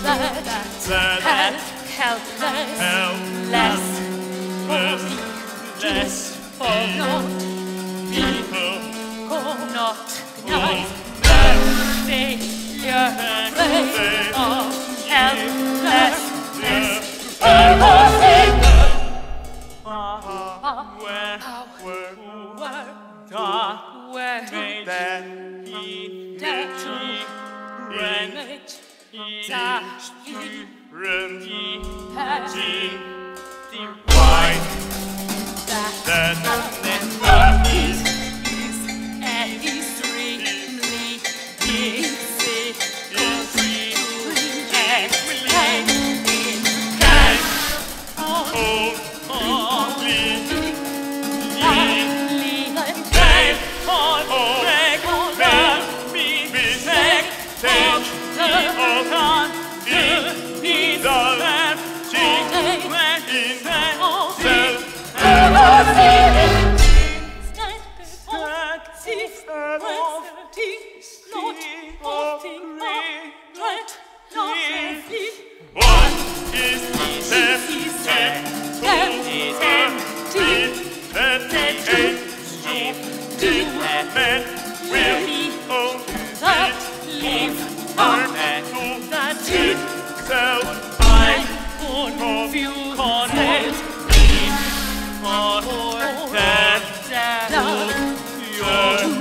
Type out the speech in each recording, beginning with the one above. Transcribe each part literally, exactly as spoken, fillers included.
that helpless, helpless, less for not people not nice that failure of helplessness. Where were where that he that when that he had the wine that that is is extremely easy to explain in can only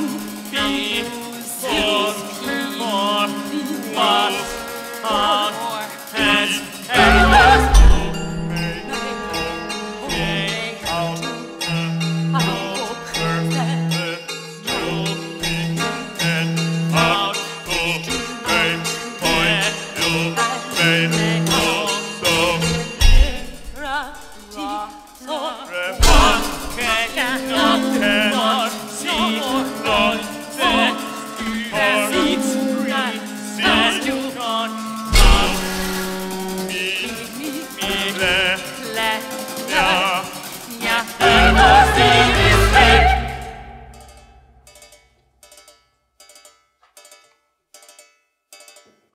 What?